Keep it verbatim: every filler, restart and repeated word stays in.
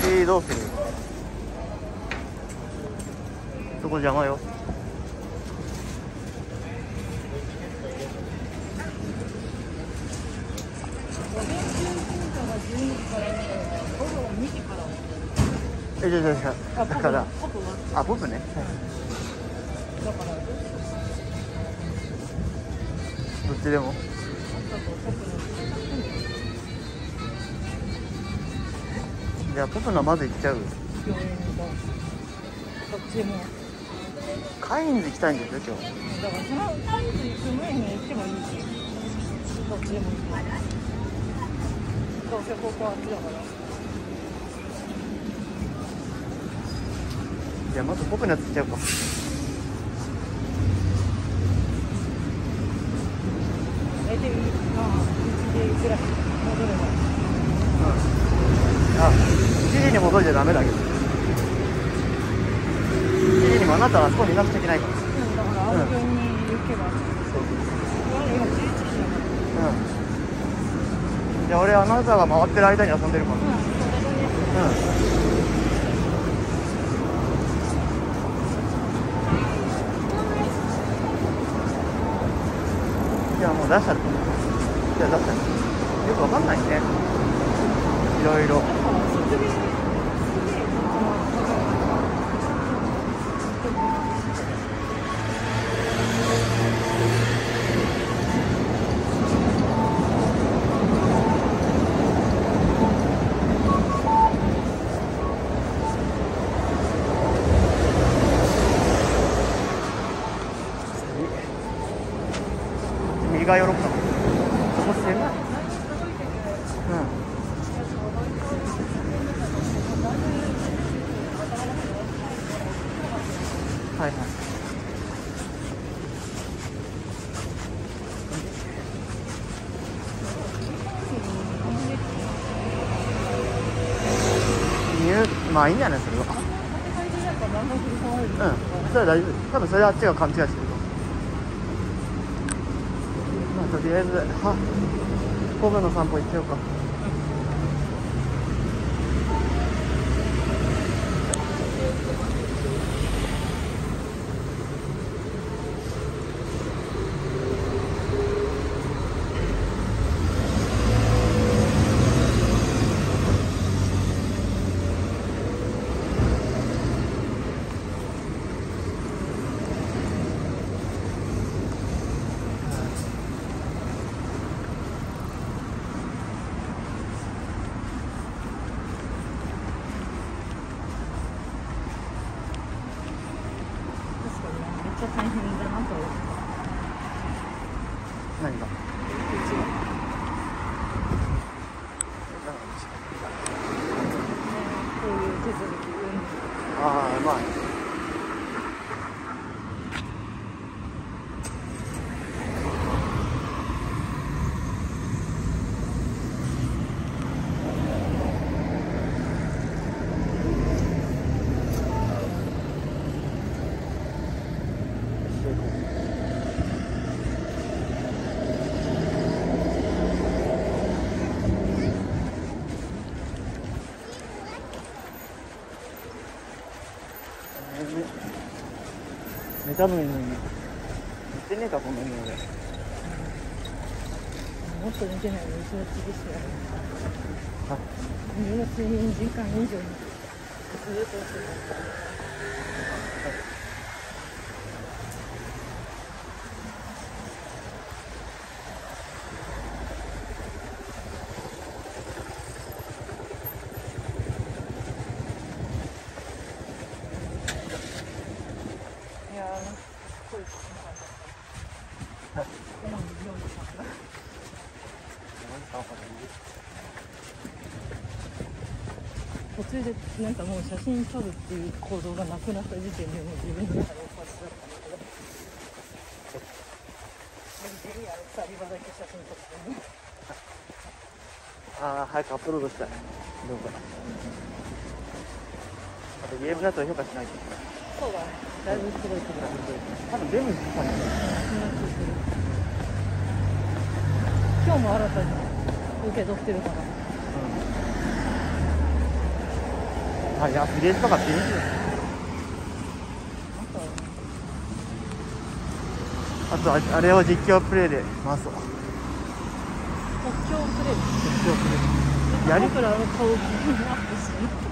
次どうする？そこ邪魔よ。え、じゃじゃじゃだからあ、ポップね。だからどっちでも。じゃあポップのまず行っちゃう。どっちでも。カインズ行きたいんですよ今日。だからそのカインズ行く前に行ってもいいし、どっちでもいい。どうせここはあっちだから。じゃあまずポップのやつ行っちゃうか。大体まあいちじぐらい戻れば。うん。あ、いちじに戻りじゃダメだけど。いちじにもあなたはあそこにいなくちゃいけないから。うん、だから青病院に行けば。そうそうそう。今じゅういちじだから。うん。じゃあ俺あなたが回ってる間に遊んでるから。うん。うん。いやもう出しちゃった。じゃあ出しちゃった。よくわかんないね。いろいろ。右がヨーロッパ。そこ狭い。うん。はいはい。まあいいんじゃないそれは。うん、それは大丈夫。多分それはあっちが勘違いしてると。まあとりあえずはコブの散歩行っちゃおうか。大変だなと。何が？こういう手続き。ああ、まあ。メタブに行ってねえかこんなに俺。もっと寝てないのうちの次してやる。あ、にがつにじかん以上にずっとしてた。途中でなんかもう写真撮るっていう行動がなくなった時点でもう自分の中でおかしだったんだけど、無理にあれふたりばだけ写真撮ってね。ああ、早くアップロードしたい。どうかな。あとゲームのやつを評価しないと。そうだね。だいぶすごいところ。多分全部したんだよ。今日も新たに受け取ってるから。うん、 あ、いや、レースとかって言いますよ。あとはあれを実況プレイで回そう。 実況プレイ実況プレイやり僕らの顔をアップする。